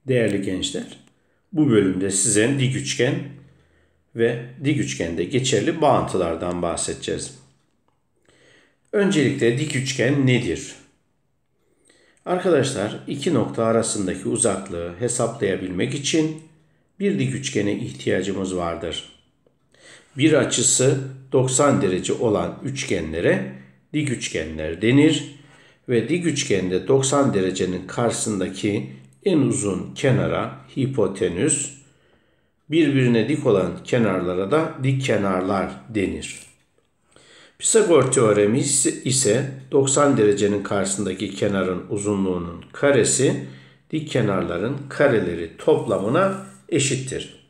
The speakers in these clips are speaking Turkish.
Değerli gençler, bu bölümde size dik üçgen ve dik üçgende geçerli bağıntılardan bahsedeceğiz. Öncelikle dik üçgen nedir? Arkadaşlar, iki nokta arasındaki uzaklığı hesaplayabilmek için bir dik üçgene ihtiyacımız vardır. Bir açısı 90 derece olan üçgenlere dik üçgenler denir ve dik üçgende 90 derecenin karşısındaki en uzun kenara hipotenüs, birbirine dik olan kenarlara da dik kenarlar denir. Pisagor teoremi ise 90 derecenin karşısındaki kenarın uzunluğunun karesi dik kenarların kareleri toplamına eşittir.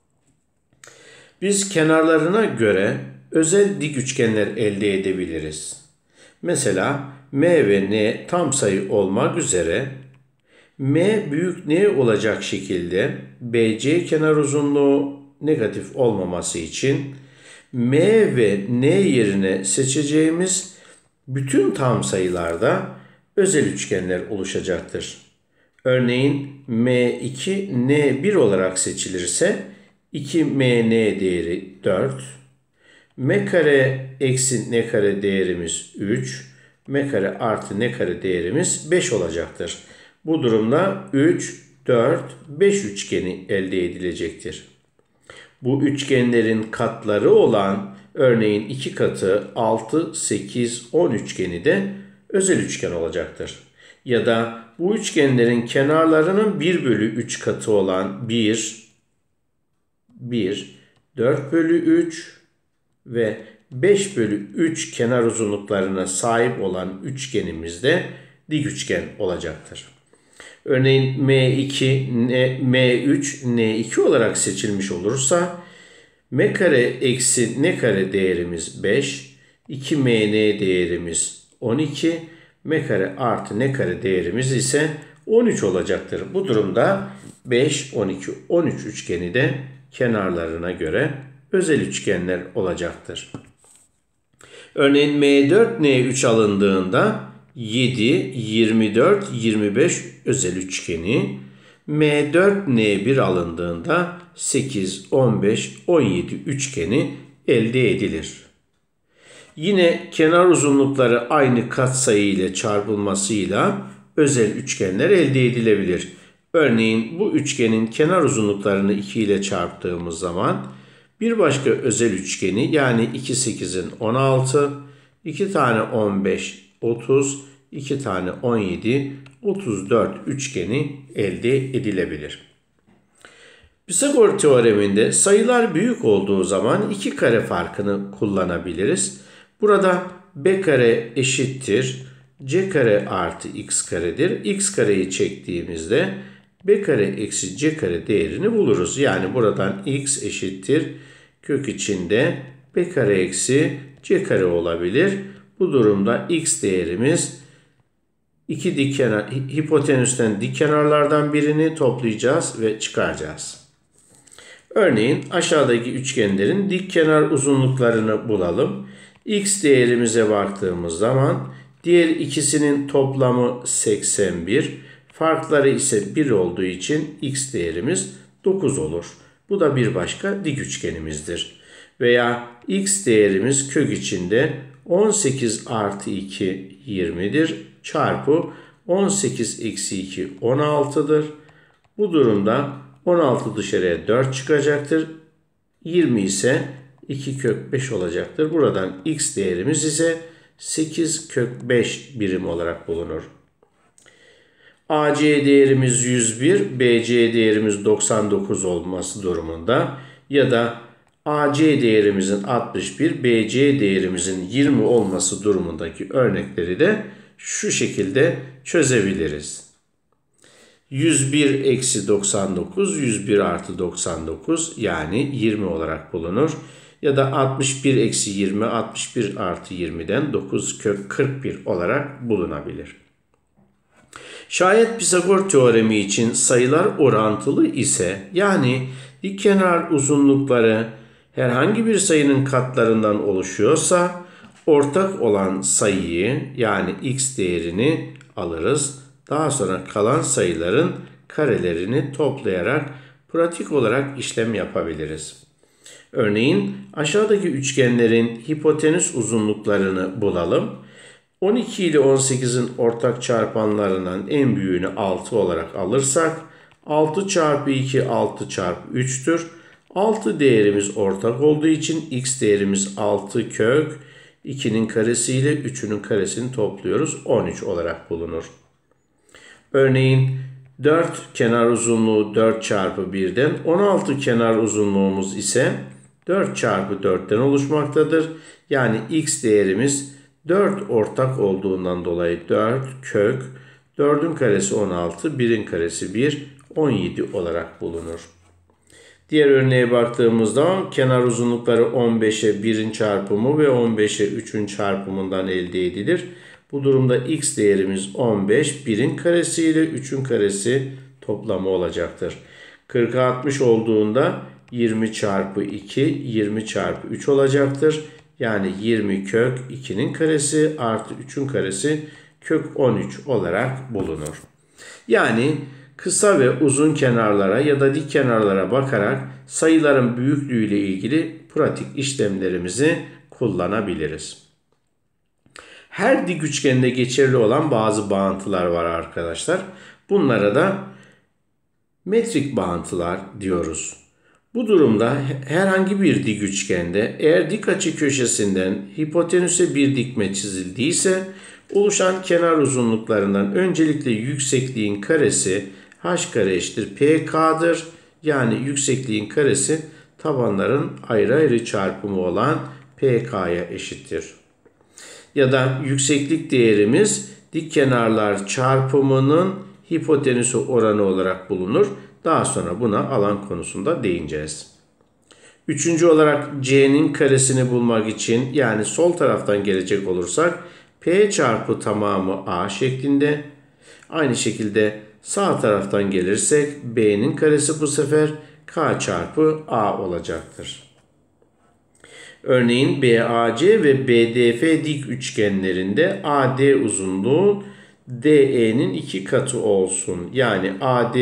Biz kenarlarına göre özel dik üçgenler elde edebiliriz. Mesela M ve N tam sayı olmak üzere M büyük N olacak şekilde BC kenar uzunluğu negatif olmaması için M ve N yerine seçeceğimiz bütün tam sayılarda özel üçgenler oluşacaktır. Örneğin M2 N1 olarak seçilirse 2MN değeri 4, M kare eksi N kare değerimiz 3, M kare artı N kare değerimiz 5 olacaktır. Bu durumda 3, 4, 5 üçgeni elde edilecektir. Bu üçgenlerin katları olan örneğin 2 katı 6, 8, 10 üçgeni de özel üçgen olacaktır. Ya da bu üçgenlerin kenarlarının 1 bölü 3 katı olan 1, 4 bölü 3 ve 5 bölü 3 kenar uzunluklarına sahip olan üçgenimiz de dik üçgen olacaktır. Örneğin M2, M3, N2 olarak seçilmiş olursa M kare eksi N kare değerimiz 5, 2MN değerimiz 12, M kare artı N kare değerimiz ise 13 olacaktır. Bu durumda 5, 12, 13 üçgeni de kenarlarına göre özel üçgenler olacaktır. Örneğin M4, N3 alındığında 7, 24, 25 özel üçgeni, M4, N1 alındığında 8, 15, 17 üçgeni elde edilir. Yine kenar uzunlukları aynı katsayı ile çarpılmasıyla özel üçgenler elde edilebilir. Örneğin bu üçgenin kenar uzunluklarını 2 ile çarptığımız zaman bir başka özel üçgeni yani 2 8'in 16, 2 tane 15, 30, 2 tane 17, 34 üçgeni elde edilebilir. Pisagor teoreminde sayılar büyük olduğu zaman iki kare farkını kullanabiliriz. Burada B kare eşittir C kare artı X karedir. X kareyi çektiğimizde B kare eksi C kare değerini buluruz. Yani buradan X eşittir kök içinde B kare eksi C kare olabilir. Bu durumda X değerimiz iki dik kenar, hipotenüsten dik kenarlardan birini toplayacağız ve çıkaracağız. Örneğin aşağıdaki üçgenlerin dik kenar uzunluklarını bulalım. X değerimize baktığımız zaman diğer ikisinin toplamı 81. Farkları ise 1 olduğu için X değerimiz 9 olur. Bu da bir başka dik üçgenimizdir. Veya X değerimiz kök içinde 18 artı 2 20'dir. Çarpı 18 eksi 2 16'dır. Bu durumda 16 dışarıya 4 çıkacaktır. 20 ise 2 kök 5 olacaktır. Buradan X değerimiz ise 8 kök 5 birim olarak bulunur. AC değerimiz 101, BC değerimiz 99 olması durumunda ya da AC değerimizin 61, BC değerimizin 20 olması durumundaki örnekleri de şu şekilde çözebiliriz. 101 eksi 99, 101 artı 99 yani 20 olarak bulunur. Ya da 61 eksi 20, 61 artı 20'den 9 kök 41 olarak bulunabilir. Şayet Pisagor teoremi için sayılar orantılı ise yani dikkenar uzunlukları herhangi bir sayının katlarından oluşuyorsa ortak olan sayıyı yani x değerini alırız. Daha sonra kalan sayıların karelerini toplayarak pratik olarak işlem yapabiliriz. Örneğin aşağıdaki üçgenlerin hipotenüs uzunluklarını bulalım. 12 ile 18'in ortak çarpanlarından en büyüğünü 6 olarak alırsak 6 çarpı 2 6 çarpı 3'tür. 6 değerimiz ortak olduğu için x değerimiz 6 kök 2'nin karesi ile 3'ünün karesini topluyoruz. 13 olarak bulunur. Örneğin 4 kenar uzunluğu 4 çarpı 1'den 16 kenar uzunluğumuz ise 4 çarpı 4'ten oluşmaktadır. Yani x değerimiz 4 ortak olduğundan dolayı 4 kök 4'ün karesi 16, 1'in karesi 1, 17 olarak bulunur. Diğer örneğe baktığımızda kenar uzunlukları 15'e 1'in çarpımı ve 15'e 3'ün çarpımından elde edilir. Bu durumda x değerimiz 15, 1'in karesi ile 3'ün karesi toplamı olacaktır. 40'a 60 olduğunda 20 çarpı 2, 20 çarpı 3 olacaktır. Yani 20 kök 2'nin karesi artı 3'ün karesi kök 13 olarak bulunur. Yani kısa ve uzun kenarlara ya da dik kenarlara bakarak sayıların büyüklüğüyle ilgili pratik işlemlerimizi kullanabiliriz. Her dik üçgende geçerli olan bazı bağıntılar var arkadaşlar. Bunlara da metrik bağıntılar diyoruz. Bu durumda herhangi bir dik üçgende eğer dik açı köşesinden hipotenüse bir dikme çizildiyse oluşan kenar uzunluklarından öncelikle yüksekliğin karesi h kare eşittir pk'dır. Yani yüksekliğin karesi tabanların ayrı ayrı çarpımı olan pk'ya eşittir. Ya da yükseklik değerimiz dik kenarlar çarpımının hipotenüsü oranı olarak bulunur. Daha sonra buna alan konusunda değineceğiz. Üçüncü olarak c'nin karesini bulmak için yani sol taraftan gelecek olursak p çarpı tamamı a şeklinde. Aynı şekilde sağ taraftan gelirsek b'nin karesi bu sefer k çarpı a olacaktır. Örneğin BAC ve BDF dik üçgenlerinde AD uzunluğu DE'nin 2 katı olsun. Yani AD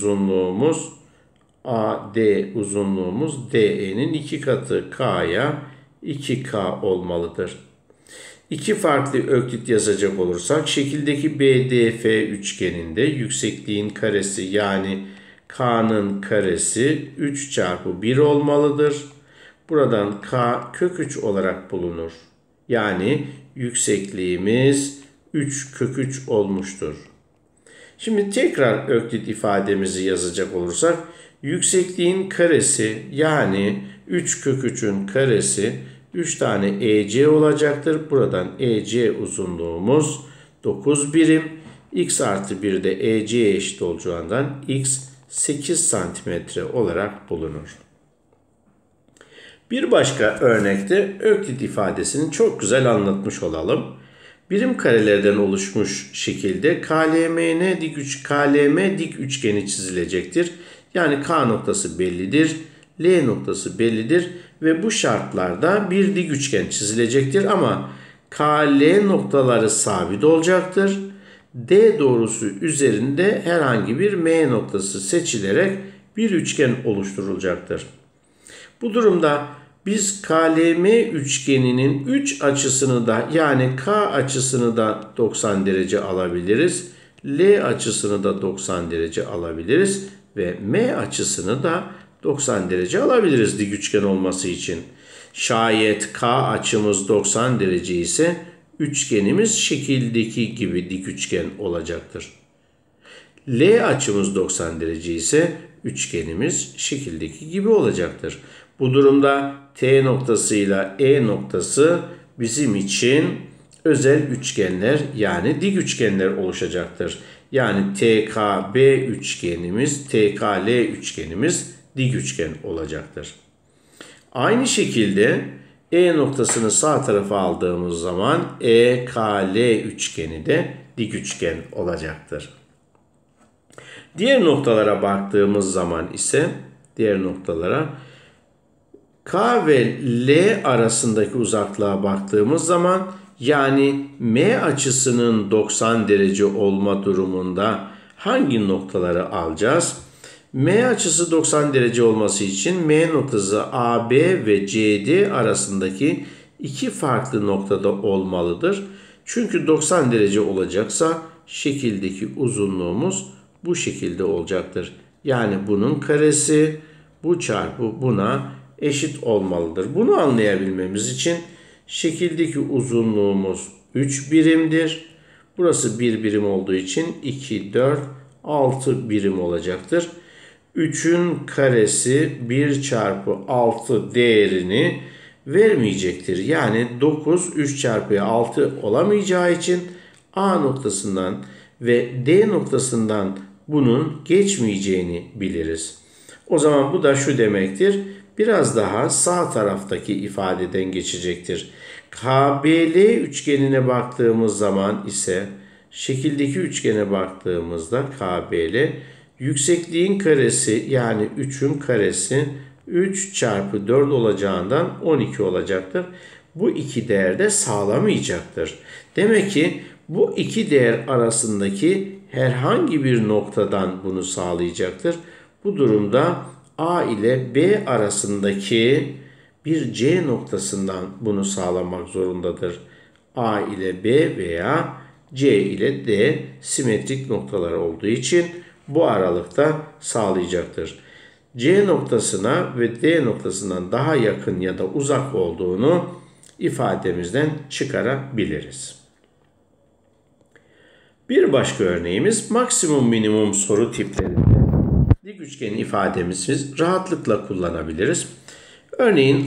uzunluğumuz DE'nin 2 katı K'ya 2K olmalıdır. İki farklı öklit yazacak olursak şekildeki BDF üçgeninde yüksekliğin karesi yani K'nın karesi 3 çarpı 1 olmalıdır. Buradan K kök 3 olarak bulunur. Yani yüksekliğimiz 3 kök 3 olmuştur. Şimdi tekrar öklit ifademizi yazacak olursak yüksekliğin karesi yani 3 kök 3'ün karesi 3 tane EC olacaktır. Buradan EC uzunluğumuz 9 birim. X artı 1 de EC'ye eşit olacağından X 8 santimetre olarak bulunur. Bir başka örnekte öklit ifadesini çok güzel anlatmış olalım. Birim karelerden oluşmuş şekilde KLM dik üçgeni çizilecektir. Yani K noktası bellidir, L noktası bellidir ve bu şartlarda bir dik üçgen çizilecektir ama KL noktaları sabit olacaktır. D doğrusu üzerinde herhangi bir M noktası seçilerek bir üçgen oluşturulacaktır. Bu durumda biz KLM üçgeninin 3 açısını da yani K açısını da 90 derece alabiliriz. L açısını da 90 derece alabiliriz ve M açısını da 90 derece alabiliriz dik üçgen olması için. Şayet K açımız 90 derece ise üçgenimiz şekildeki gibi dik üçgen olacaktır. L açımız 90 derece ise üçgenimiz şekildeki gibi olacaktır. Bu durumda T noktasıyla E noktası bizim için özel üçgenler yani dik üçgenler oluşacaktır. Yani TKB üçgenimiz, TKL üçgenimiz dik üçgen olacaktır. Aynı şekilde E noktasını sağ tarafa aldığımız zaman EKL üçgeni de dik üçgen olacaktır. Diğer noktalara baktığımız zaman ise K ve L arasındaki uzaklığa baktığımız zaman yani M açısının 90 derece olma durumunda hangi noktaları alacağız? M açısı 90 derece olması için M noktası AB ve CD arasındaki iki farklı noktada olmalıdır. Çünkü 90 derece olacaksa şekildeki uzunluğumuz bu şekilde olacaktır. Yani bunun karesi bu çarpı buna eşit olmalıdır. Bunu anlayabilmemiz için şekildeki uzunluğumuz 3 birimdir. Burası 1 birim olduğu için 2, 4, 6 birim olacaktır. 3'ün karesi 1 çarpı 6 değerini vermeyecektir. Yani 9 3 çarpı 6 olamayacağı için A noktasından ve D noktasından bunun geçmeyeceğini biliriz. O zaman bu da şu demektir. Biraz daha sağ taraftaki ifadeden geçecektir. KBL üçgenine baktığımız zaman ise şekildeki üçgene baktığımızda KBL yüksekliğin karesi yani 3'ün karesi 3 çarpı 4 olacağından 12 olacaktır. Bu iki değer de sağlamayacaktır. Demek ki bu iki değer arasındaki herhangi bir noktadan bunu sağlayacaktır. Bu durumda A ile B arasındaki bir C noktasından bunu sağlamak zorundadır. A ile B veya C ile D simetrik noktalar olduğu için bu aralıkta sağlayacaktır. C noktasına ve D noktasından daha yakın ya da uzak olduğunu ifademizden çıkarabiliriz. Bir başka örneğimiz maksimum minimum soru tiplerinde dik üçgen ifademizi rahatlıkla kullanabiliriz. Örneğin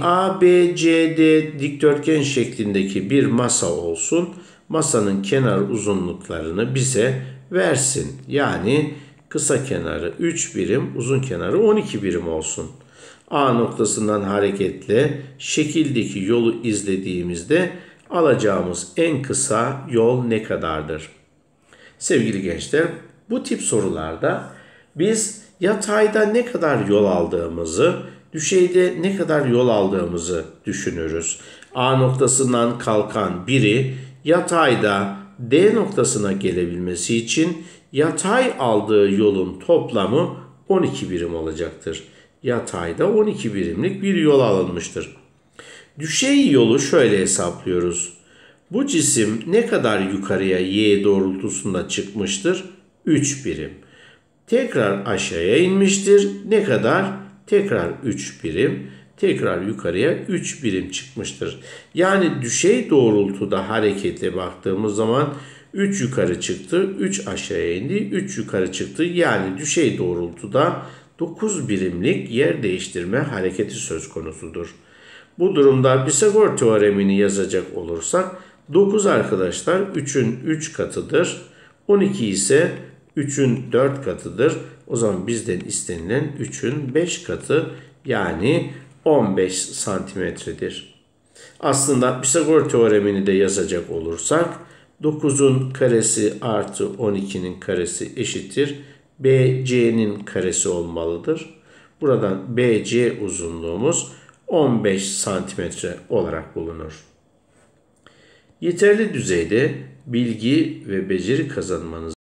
ABCD dikdörtgen şeklindeki bir masa olsun. Masanın kenar uzunluklarını bize versin. Yani kısa kenarı 3 birim, uzun kenarı 12 birim olsun. A noktasından hareketle şekildeki yolu izlediğimizde alacağımız en kısa yol ne kadardır? Sevgili gençler, bu tip sorularda biz yatayda ne kadar yol aldığımızı, düşeyde ne kadar yol aldığımızı düşünürüz. A noktasından kalkan biri yatayda D noktasına gelebilmesi için yatay aldığı yolun toplamı 12 birim olacaktır. Yatayda 12 birimlik bir yol alınmıştır. Düşey yolu şöyle hesaplıyoruz. Bu cisim ne kadar yukarıya y doğrultusunda çıkmıştır? 3 birim. Tekrar aşağıya inmiştir. Ne kadar? Tekrar 3 birim. Tekrar yukarıya 3 birim çıkmıştır. Yani düşey doğrultuda harekete baktığımız zaman 3 yukarı çıktı, 3 aşağıya indi, 3 yukarı çıktı. Yani düşey doğrultuda 9 birimlik yer değiştirme hareketi söz konusudur. Bu durumda Pisagor teoremini yazacak olursak 9 arkadaşlar 3'ün 3 katıdır. 12 ise 3'ün 4 katıdır. O zaman bizden istenilen 3'ün 5 katı yani 15 santimetredir. Aslında Pisagor teoremini de yazacak olursak 9'un karesi artı 12'nin karesi eşittir BC'nin karesi olmalıdır. Buradan BC uzunluğumuz 15 santimetre olarak bulunur. Yeterli düzeyde bilgi ve beceri kazanmanız